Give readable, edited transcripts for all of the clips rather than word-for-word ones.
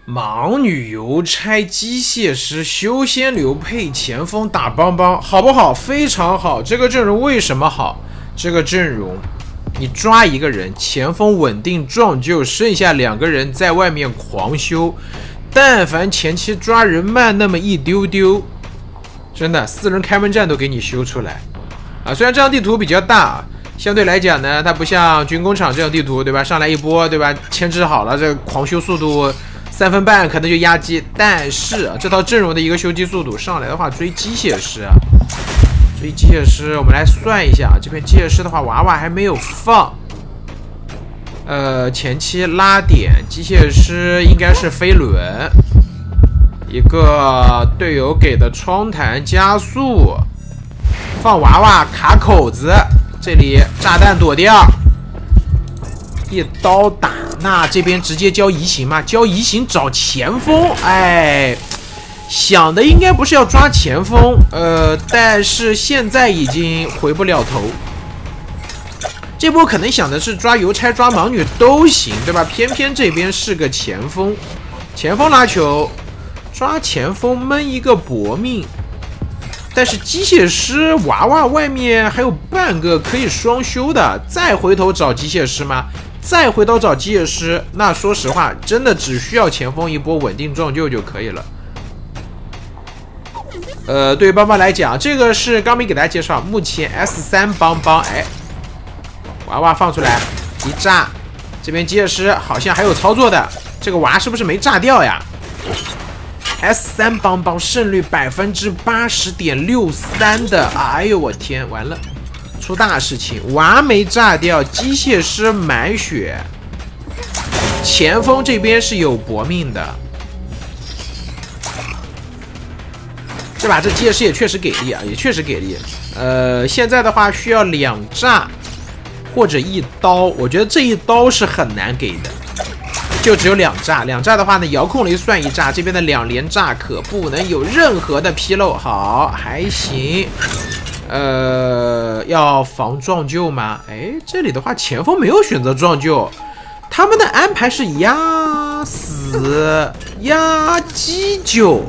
盲女邮差机械师修仙流配前锋打邦邦，好不好？非常好。这个阵容为什么好？这个阵容，你抓一个人，前锋稳定撞救，剩下2个人在外面狂修。但凡前期抓人慢那么一丢丢，真的4人开门战都给你修出来啊！虽然这张地图比较大，相对来讲呢，它不像军工厂这样地图，对吧？上来一波，对吧？牵制好了，这个狂修速度3分半可能就压机。但是啊，这套阵容的一个修机速度上来的话，追机械师啊，追机械师，我们来算一下，这边机械师的话，娃娃还没有放。前期拉点机械师应该是飞轮，一个队友给的窗弹加速，放娃娃卡口子，这里炸弹躲掉，一刀打。那这边直接交移形吗？交移形找前锋，哎，想的应该不是要抓前锋，但是现在已经回不了头。这波可能想的是抓邮差、抓盲女都行，对吧？偏偏这边是个前锋，前锋拉球，抓前锋闷一个搏命。但是机械师娃娃外面还有半个可以双修的，再回头找机械师吗？再回头找机械师，那说实话，真的只需要前锋一波稳定撞救就可以了。对于邦邦来讲，这个是刚没给大家介绍，目前 S3 邦邦，哎。娃娃放出来一炸，这边机械师好像还有操作的，这个娃是不是没炸掉呀 ？S3 邦邦胜率80.63%的，哎呦我天，完了，出大事情，娃没炸掉，机械师满血，前锋这边是有搏命的，这把这机械师也确实给力啊，也确实给力。现在的话需要2炸。或者1刀，我觉得这1刀是很难给的，就只有2炸。2炸的话呢，遥控雷算1炸，这边的2连炸可不能有任何的纰漏。好，还行。要防撞救吗？哎，这里的话前锋没有选择撞救，他们的安排是压死、压击救。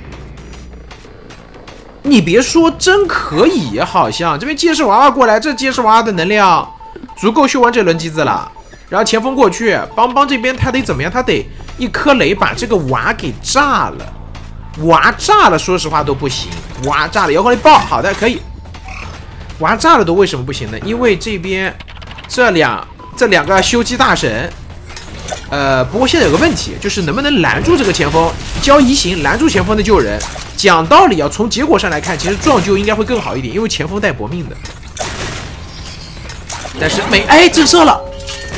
你别说，真可以，好像这边机械师娃娃过来，这机械师娃娃的能量。足够修完这轮机子了，然后前锋过去，邦邦这边他得怎么样？他得1颗雷把这个娃给炸了，娃炸了，说实话都不行，娃炸了，遥控雷爆，好的可以，娃炸了都为什么不行呢？因为这边这两个修机大神，不过现在有个问题，就是能不能拦住这个前锋，交移形拦住前锋的救人。讲道理啊，从结果上来看，其实撞救应该会更好一点，因为前锋带搏命的。但是震慑了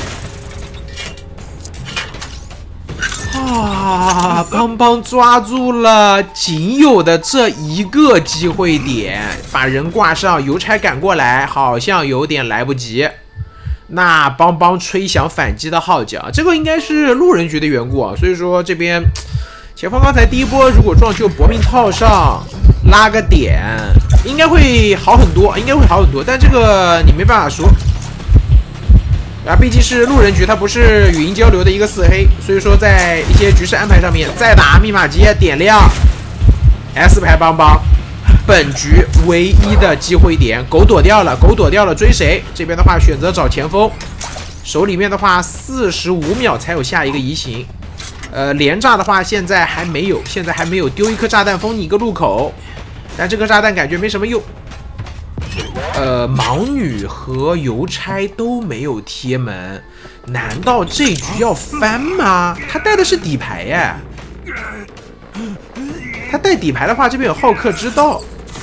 啊！邦邦抓住了仅有的这一个机会点，把人挂上，邮差赶过来，好像有点来不及。那邦邦吹响反击的号角，这个应该是路人局的缘故啊，所以说这边前锋刚才第1波如果撞救搏命套上，拉个点，应该会好很多，但这个你没办法说。啊，毕竟是路人局，它不是语音交流的一个4黑，所以说在一些局势安排上面，再打密码机点亮 S 牌邦邦，本局唯一的机会点，狗躲掉了，追谁？这边的话选择找前锋，手里面的话45秒才有下一个移形，连炸的话现在还没有，丢1颗炸弹封你一个路口，但这个炸弹感觉没什么用。盲女和邮差都没有贴门，难道这局要翻吗？他带的是底牌耶，他带底牌的话，这边有好客之道。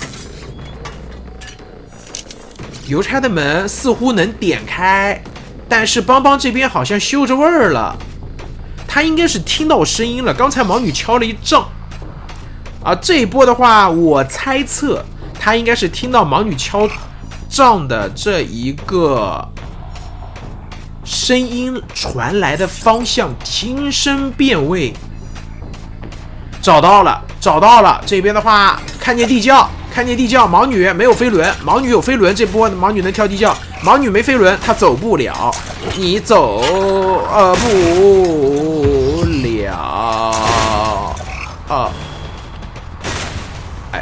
邮差的门似乎能点开，但是邦邦这边好像嗅着味儿了，他应该是听到声音了。刚才盲女敲了一仗，啊，这一波的话，我猜测他应该是听到盲女敲仗的这一个声音传来的方向，听声辨位，找到了。这边的话，看见地窖，盲女没有飞轮，盲女有飞轮，这波盲女能跳地窖，盲女没飞轮，她走不了，你走不了。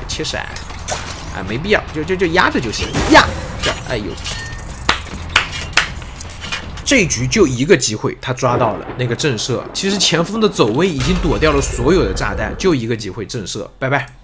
切闪，啊，没必要，就压着就行，压着，哎呦。这局就一个机会，他抓到了那个震慑。其实前锋的走位已经躲掉了所有的炸弹，就一个机会震慑，拜拜。